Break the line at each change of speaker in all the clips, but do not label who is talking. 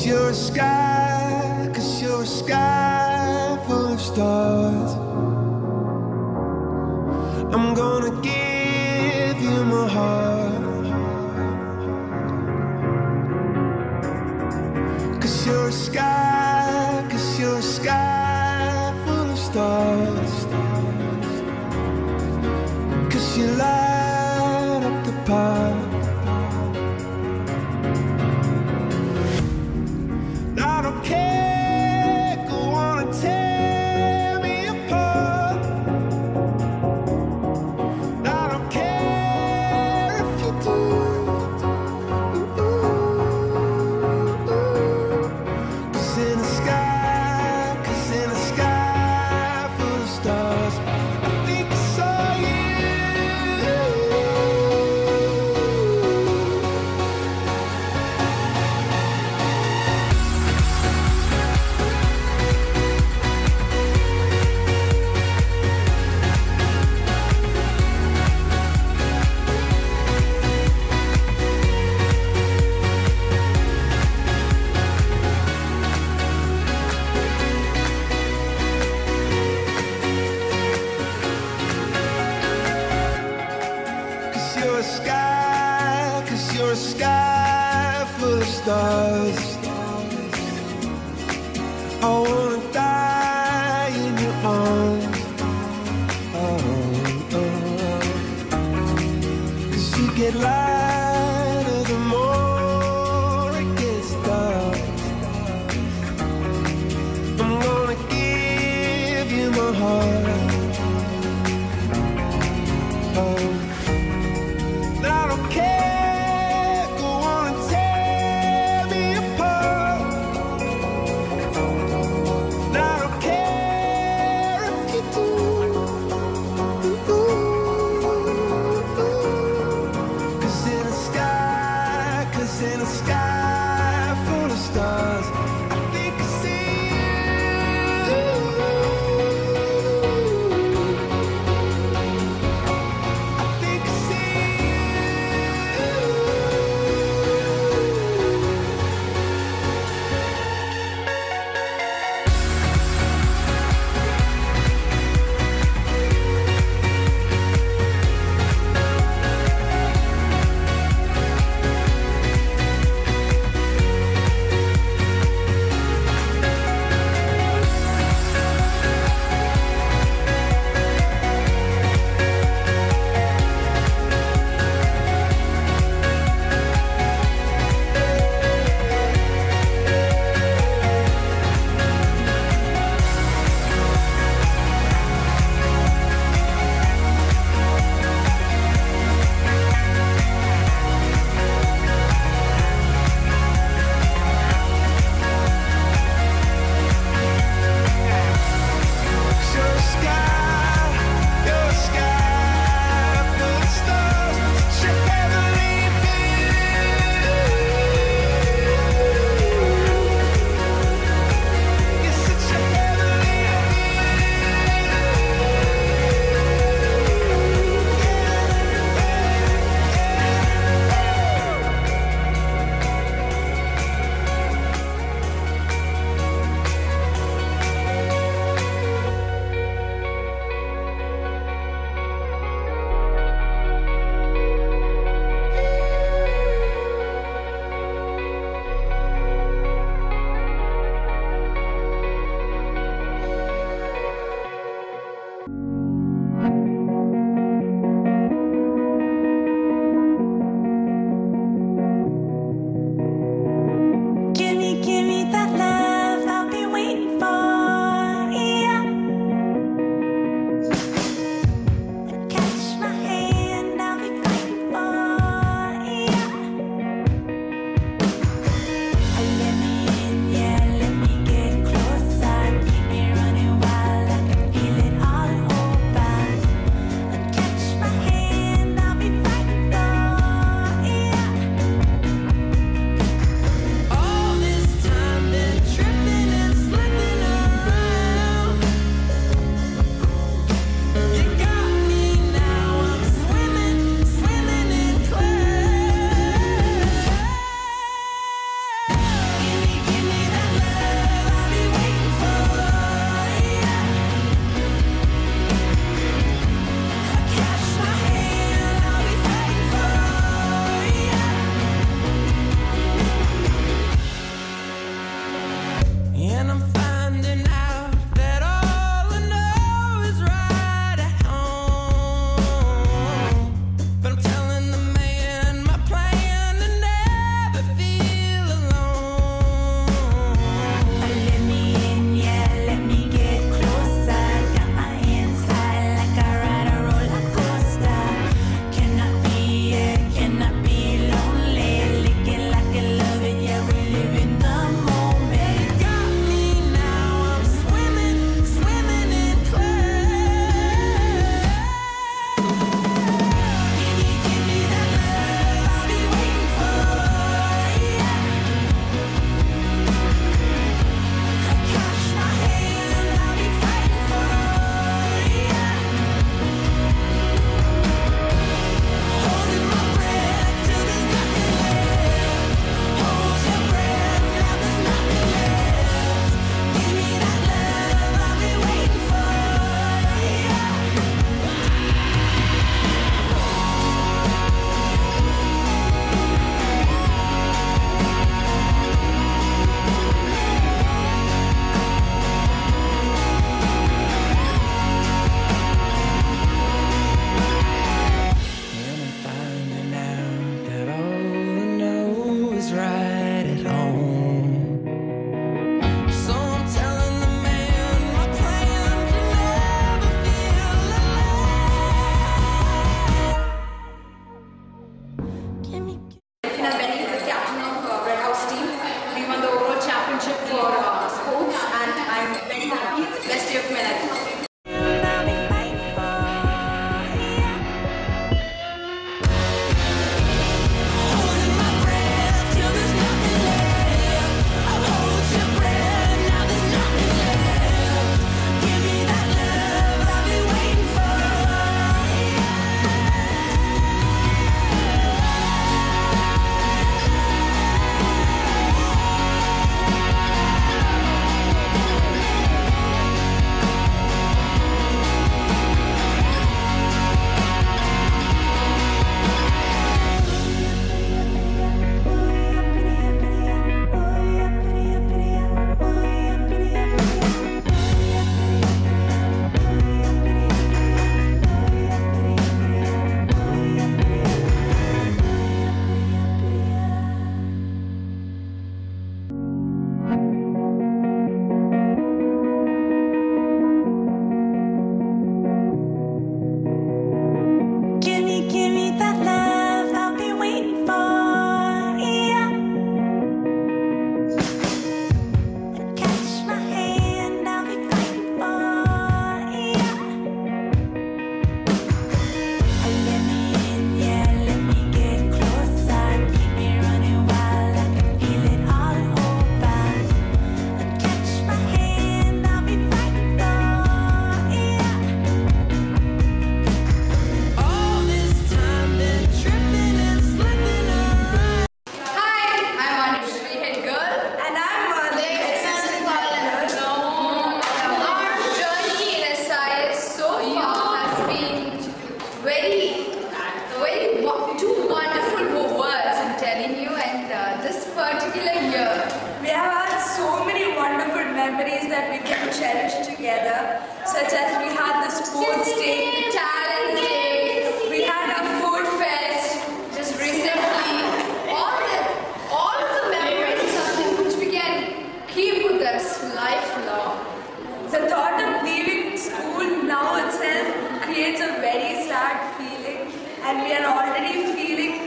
you're a sky, 'cause you're a sky full of stars. I'm gonna give you my heart, 'cause you're a sky, 'cause you're a sky full of stars. 'Cause you light up the park. I don't care, go on and tear me apart. I don't care if you do. Cause in the sky, 'cause in the sky full of stars, I think I saw you. You're a sky, 'cause you're a sky full of stars. I wanna die in your arms. Oh, oh. 'Cause you get lighter the more it gets dark. I'm gonna give you my heart. Oh. I don't care, go on and tear me apart. I don't care if you do. Cause in the sky, 'cause in the sky full of stars, I think I see you. I think I see
this particular year,
we have had so many wonderful memories that we can cherish together, such as we had the sports day,
the talent day,
we had a food fest
just recently. All of the memories is something which we can keep with us lifelong.
The thought of leaving school now itself creates a very sad feeling, and we are already feeling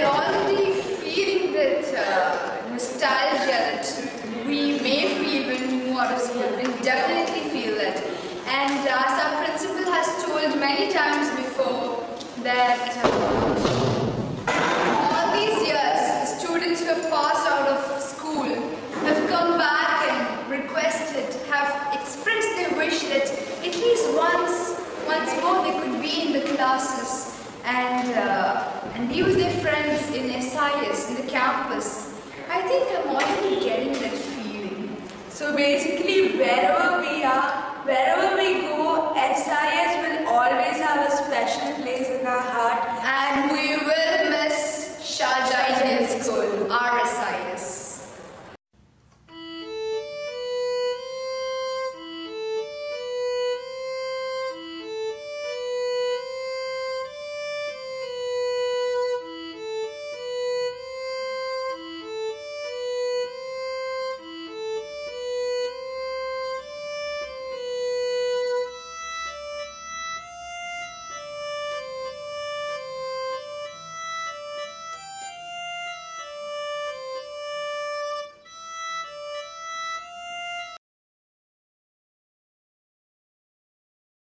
that nostalgia that we may feel when we move out of school. We definitely feel that. And as our principal has told many times before that all these years, the students who have passed out of school have come back and requested, have expressed their wish that at least once more they could be in the classes and be with their friends in SIS, in the campus. I think I'm already getting that feeling.
so basically wherever